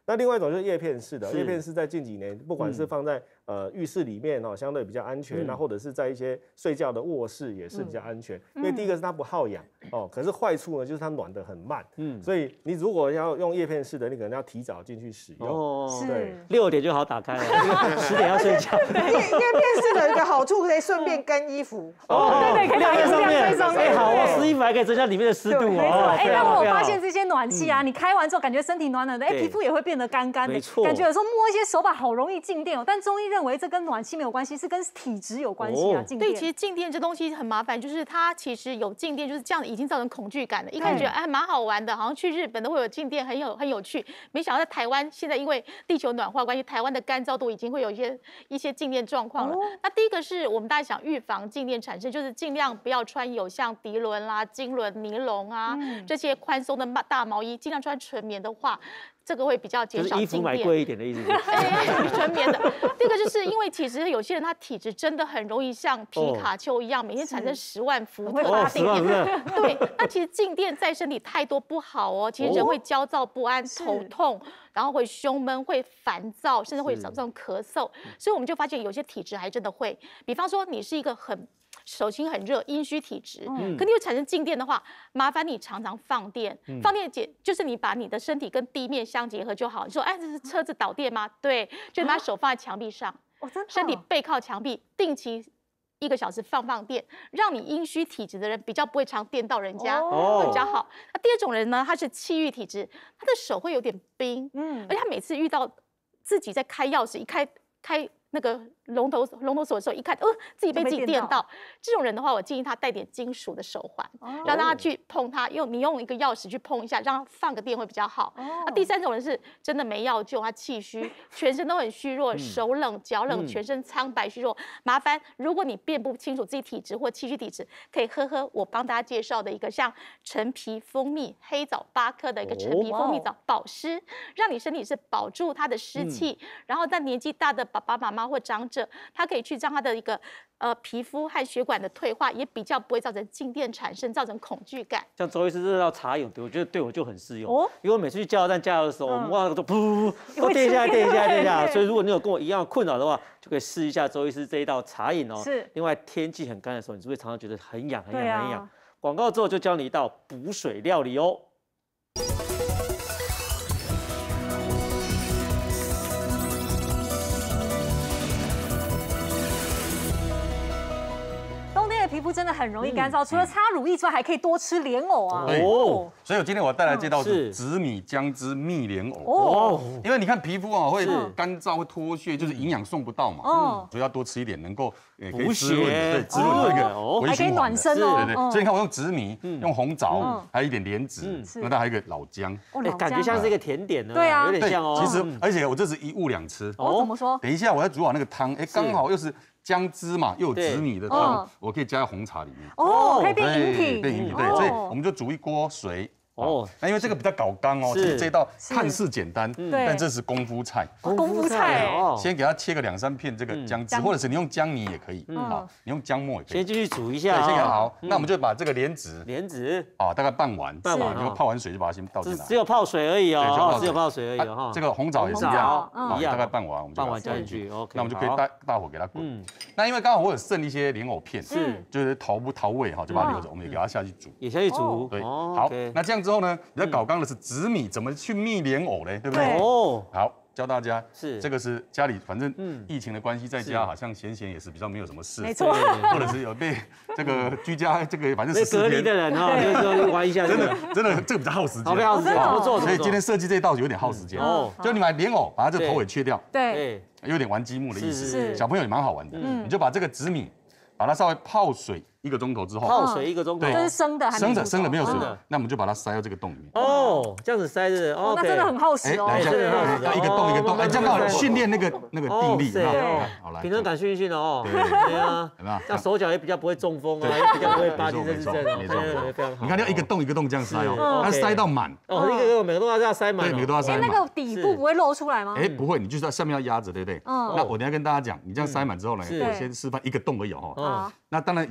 那另外一种就是叶片式的，叶片式在近几年，不管是放在浴室里面相对比较安全，那或者是在一些睡觉的卧室也是比较安全。因为第一个是它不耗氧可是坏处呢就是它暖得很慢，所以你如果要用叶片式的，你可能要提早进去使用。 对 ，6点就好打开了，10点要睡觉。 叶片式的一个好处可以顺便干衣服。 对，可以把衣服晾在上面。 好，湿衣服还可以增加里面的湿度但我发现这些暖气啊，你开完之后感觉身体暖暖的，皮肤也会变得干干的，感觉有时候摸一些手把好容易静电但中医认为这跟暖气没有关系，是跟体质有关系啊。静电。 对，其实静电这东西很麻烦，就是它其实有静电，就是这样已经造成恐惧感了。一开始觉得哎蛮好玩的，好像去日本都会有静电，很有趣。没想到在台湾现在因为地球暖化关系，台湾的干燥度已经会有一些静电状况了。那第一个是我们大家想预防静电产生，就是尽量不要穿有像涤纶啦、经纶、尼龙啊这些宽松的大毛衣，尽量穿纯棉的话。这个会比较减少静电。 就是衣服买贵一点的意思。 纯棉的。第二个就是因为其实有些人他体质真的很容易像皮卡丘一样，每天产生10万伏特大静电。对，那其实静电在身体太多不好哦。其实人会焦躁不安、头痛，然后会胸闷、会烦躁，甚至会造成咳嗽。所以我们就发现有些体质还真的会，比方说你是一个手心很热，阴虚体质，可你有产生静电的话，麻烦你常常放电。放电就是你把你的身体跟地面相结合就好。你说，哎，这是车子导电吗？对，就把手放在墙壁上，身体背靠墙壁，定期1个小时放电，让你阴虚体质的人比较不会常电到人家，会比较好。那第二种人呢，他是气郁体质，他的手会有点冰，而且他每次遇到自己在开钥匙，一开那个龙头锁的时候，一看，自己被自己电到。这种人的话，我建议他带点金属的手环，让他去碰它，你用一个钥匙去碰一下，让他放个电会比较好。那第三种人是真的没药救，他气虚，全身都很虚弱，手冷脚冷，全身苍白虚弱。麻烦，如果你辨不清楚自己体质或气虚体质，可以喝我帮大家介绍的一个像陈皮蜂蜜黑枣8颗的一个陈皮蜂蜜枣保湿，让你身体是保住它的湿气。然后在年纪大的爸爸妈妈或长者，他可以去让他的一个皮肤和血管的退化，也比较不会造成静电产生，造成恐惧感。 像周医师这道茶饮，我觉得对我就很适用。因为我每次去加油站加油的时候，我们哇都噗，电一下。所以如果你有跟我一样困扰的话，就可以试一下周医师这一道茶饮哦。 是。 另外天气很干的时候，你是不是常常觉得很痒？广告之后就教你一道补水料理哦。 皮肤真的很容易干燥，除了擦乳液之外，还可以多吃莲藕啊。 所以我今天我带来这道是紫米姜汁蜜莲藕。因为你看皮肤会干燥会脱屑，就是营养送不到嘛。所以要多吃一点，能够补血， 对，滋润那个还可以暖身哦。 对。所以你看我用紫米，用红枣，还有一点莲子，那它还有一个老姜。 感觉像是一个甜点呢。 对啊， 有点像哦。 其实而且我这是1物2吃。 怎么说？ 等一下我要煮好那个汤，刚好又是姜汁嘛，又有紫米的汤，我可以加在红茶里面。 可以变饮品。 对，所以我们就煮一锅水。那因为这个比较搞刚其实这道看似简单，但这是功夫菜。 功夫菜先给它切个2、3片这个姜汁，或者是你用姜泥也可以，你用姜末也可以。 先继续煮一下。 对，先给它好。那我们就把这个莲子，大概半碗，然后泡完水就把它先倒进来。 只有泡水而已哦，只有泡水而已哈。 这个红枣也是一样，大概半碗，我们半碗加进去。OK， 那我们就可以大火给它滚。那因为刚好我有剩一些莲藕片，就是桃味就把它留着，我们也给它下去煮。 也下去煮。 对，好，那这样之后呢，比较搞刚的是紫米，怎么去蜜莲藕嘞？对不对？好，教大家这个是家里反正疫情的关系，在家好像闲也是比较没有什么事， 没错， 或者是有被这个居家这个反正14天隔离的人就玩一下， 真的这个比较耗时间， 好耗时间，怎么做？ 所以今天设计这道有点耗时间就你买莲藕，把它这个头尾去掉， 对， 有点玩积木的意思，小朋友也蛮好玩的，你就把这个紫米，把它稍微泡水1个钟头之后， 泡水1个钟头， 这是生的， 生的没有水的，那我们就把它塞到这个洞里面。 这样子塞着， 那真的很耗时哦。 真的耗时，一个洞一个洞，这样好训练那个定力， 好来，平衡感训哦。对啊，有没有？这样手脚也比较不会中风啊，比较不会拔筋，这是真的，非常好。 你看要一个洞一个洞这样塞它塞到满。 一个每个洞都要塞满， 对，每个都要塞满。 那个底部不会露出来吗？ 不会，你就是在下面要压着，对不对？那我等下跟大家讲，你这样塞满之后呢，我先示范1个洞而已那当然，也就是说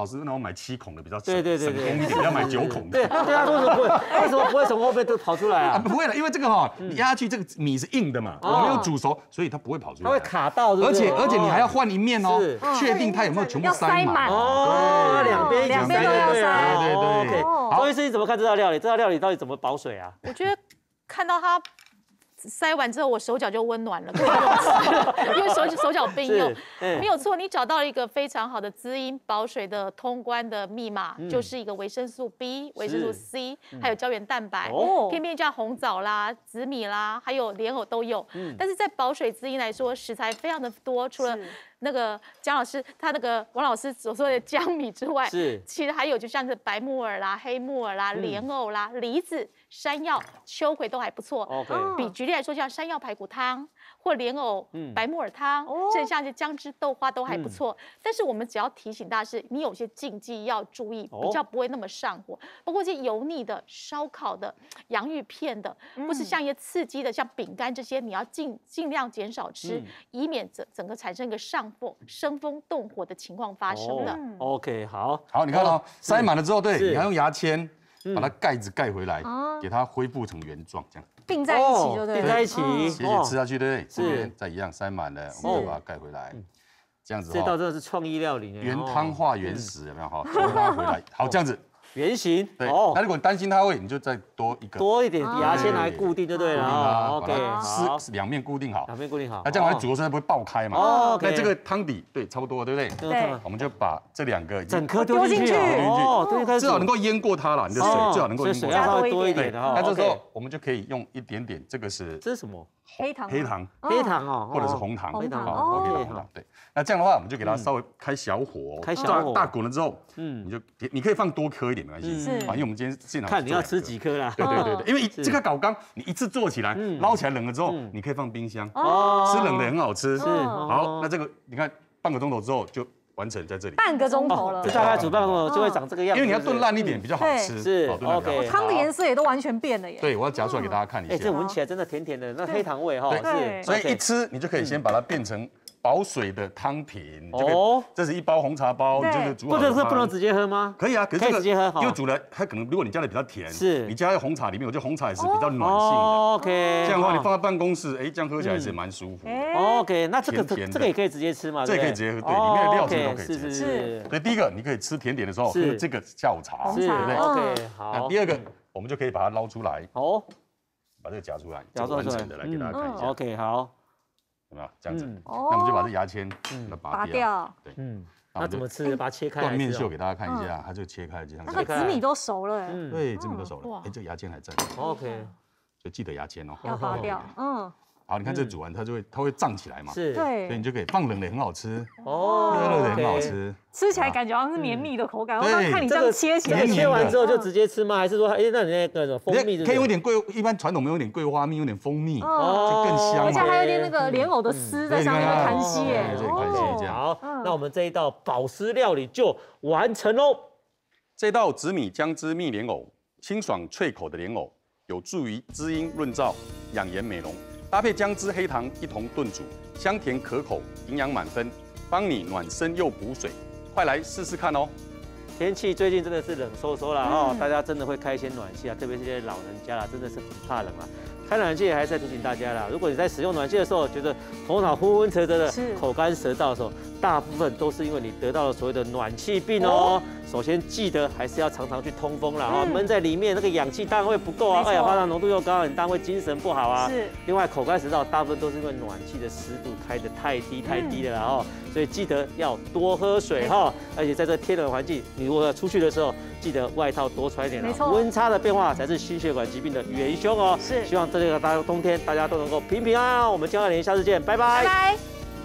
老师，那我买7孔的比较省功一点，要买9孔的。 对啊，为什么不会从后面都跑出来啊？ 不会了，因为这个你压下去，这个米是硬的嘛，我没有煮熟，所以它不会跑出来。 它会卡到， 而且你还要换一面哦，确定它有没有全部塞满。 哦，两边都要塞。 对。周医师，你怎么看这道料理？这道料理到底怎么保水啊？ 我觉得看到它塞完之后，我手脚就温暖了，因为手脚并用，没有错。你找到了一个非常好的滋阴保水的通关的密码，就是一个维生素 B、维生素 C， 还有胶原蛋白。偏偏像红枣啦、紫米啦，还有莲藕都有。但是在保水滋阴来说，食材非常的多，除了那个姜老师他那个王老师所说的姜米之外，其实还有就像是白木耳啦、黑木耳啦、莲藕啦、梨子、山药、秋葵都还不错。举例来说，像山药排骨汤或莲藕白木耳汤，甚至像是姜汁豆花都还不错。但是我们只要提醒大家是，你有些禁忌要注意，比较不会那么上火。包括一些油腻的、烧烤的、洋芋片的，或是像一些刺激的，像饼干这些，你要尽量减少吃，以免整个产生一个生风动火的情况发生的。 OK， 好， 你看哦，塞满了之后，对，你要用牙签把它盖子盖回来，给它恢复成原状，这样并在一起就对， 并在一起， 斜斜吃下去，对不对？这边再一样塞满了，我们就把它盖回来，这样子。 这道真的是创意料理呢， 原汤化原食，有没有？好，拉回来，好，这样子。 圆形， 对，那如果你担心它会，你就再多一点牙签来固定就对了。OK， 好， 两面固定好， 那这样来煮的时候不会爆开嘛。 哦， 那这个汤底对差不多，对不对？ 对， 我们就把这2个整颗丢进去， 至少能够淹过它了，你的水最好能够淹过它， 水要稍微多一点的哈。 那这时候我们就可以用一点点，这是什么？ 黑糖哦， 或者是红糖， 黑糖， 对。那这样的话，我们就给它稍微开小火，大滚了之后，你可以放多颗一点没关系，因为我们今天现场看你要吃几颗啦。 对，因为这个搞缸你一次做起来，捞起来冷了之后，你可以放冰箱，吃冷的很好吃。好，那这个你看半个钟头之后就完成在这里。 半个钟头了， 就大概煮半个钟头就会长这个样子。 因为你要炖烂一点比较好吃。 是 OK， 汤的颜色也都完全变了耶。 对，我要夹出来给大家看一下。 这闻起来真的甜甜的，那黑糖味哈。 对， 所以一吃你就可以先把它变成保水的汤品。这是1包红茶包，你就是煮好。 不能直接喝吗？ 可以啊，可是直接喝， 因为煮了它可能如果你加的比较甜， 是你加在红茶里面，我觉得红茶也是比较暖性的。 OK， 这样的话你放在办公室，这样喝起来是蛮舒服的。 OK， 那这个也可以直接吃吗？ 这也可以直接喝，对，里面的料汁都可以直接吃。 是。 所以第一个你可以吃甜点的时候喝这个下午茶， 对不对 ？OK， 好。 那第二个我们就可以把它捞出来，把这个夹出来，完整的来给大家看一下。 OK， 好。 有没有这样子？那我们就把这牙签拔掉。对， 那怎么吃？把它切开。 断面秀给大家看一下，它就切开，就像这样。 那个紫米都熟了。 对，紫米都熟了。这个牙签还在。 OK， 所以记得牙签哦。 要拔掉。 好，你看这煮完它会胀起来嘛？ 是。 对。 所以你就可以放冷的很好吃，热的也很好吃。 吃起来感觉好像是绵密的口感。我刚看你这样切起来， 切完之后就直接吃吗？还是说，那你那个蜂蜜可以用点一般传统我们用点桂花蜜，用点蜂蜜，就更香。 而且还有点那个莲藕的丝在上面的弹吸耶。 好，那我们这一道保湿料理就完成喽。 这道紫米姜汁蜜莲藕，清爽脆口的莲藕，有助于滋阴润燥、养颜美容。搭配姜汁、黑糖一同炖煮，香甜可口，营养满分，帮你暖身又补水。快来试试看哦！ 天气最近真的是冷飕飕了大家真的会开一些暖气啊，特别是这些老人家啦，真的是很怕冷啊。开暖气还是要提醒大家啦，如果你在使用暖气的时候觉得头脑昏昏沉沉的、口干舌燥的时候，大部分都是因为你得到了所谓的暖气病哦。首先记得还是要常常去通风啦闷在里面那个氧气当然会不够啊，二氧化碳浓度又高，你当然会精神不好啊。是。另外口干舌燥大部分都是因为暖气的湿度开得太低了啦所以记得要多喝水而且在这天冷环境，你如果要出去的时候，记得外套多穿一点温差的变化才是心血管疾病的元凶哦。是。希望这个冬天大家都能够平平安安。我们江2连下次见，拜拜。 拜拜。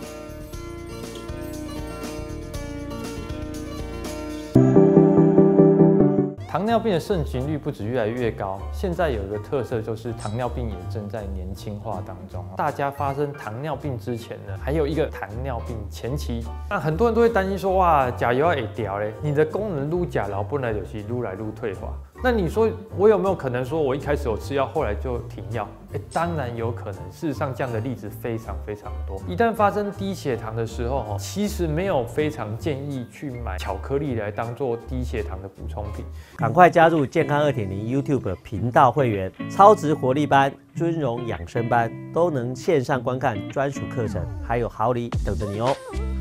糖尿病的盛行率不止越来越高，现在有一个特色就是糖尿病也正在年轻化当中。大家发生糖尿病之前呢，还有一个糖尿病前期。那很多人都会担心说，哇，甲油会掉嘞，你的功能愈甲老本来就是愈来愈退化。 那你说我有没有可能说我一开始有吃药，后来就停药？当然有可能。事实上，这样的例子非常非常多。一旦发生低血糖的时候，其实没有非常建议去买巧克力来当做低血糖的补充品。 赶快加入健康2.0 YouTube 频道会员，超值活力班、尊荣养生班都能线上观看专属课程，还有好礼等着你哦。